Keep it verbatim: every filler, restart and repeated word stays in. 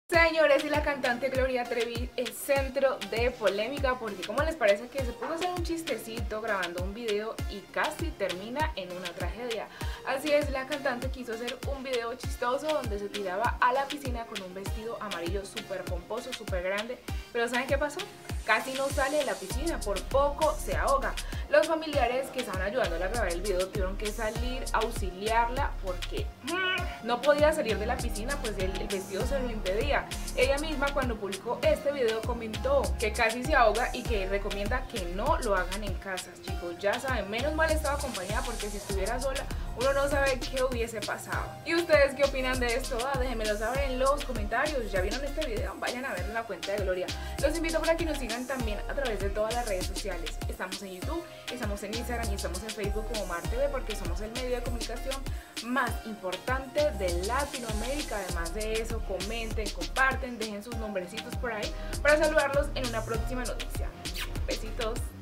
Señores, y la cantante Gloria Trevi es centro de polémica porque ¿cómo les parece que se puso a hacer un chistecito grabando un video y casi termina en una tragedia? Así es, la cantante quiso hacer un video chistoso donde se tiraba a la piscina con un vestido amarillo súper pomposo, súper grande, pero ¿saben qué pasó? Casi no sale de la piscina, por poco se ahoga. Los familiares que estaban ayudándola a grabar el video tuvieron que salir a auxiliarla porque no podía salir de la piscina, pues el, el vestido se lo impedía. Ella misma, cuando publicó este video, comentó que casi se ahoga y que recomienda que no lo hagan en casa. Chicos, ya saben, menos mal estaba acompañada porque si estuviera sola uno no sabe qué hubiese pasado. ¿Y ustedes qué opinan de esto? Ah, déjenmelo saber en los comentarios. ¿Ya vieron este video? Vayan a ver en la cuenta de Gloria. Los invito para que nos sigan también a través de todas las redes sociales. Estamos en YouTube, estamos en Instagram y estamos en Facebook como Mar T V porque somos el medio de comunicación más importante de Latinoamérica. Además de eso, comenten, comparten, dejen sus nombrecitos por ahí para saludarlos en una próxima noticia. Besitos.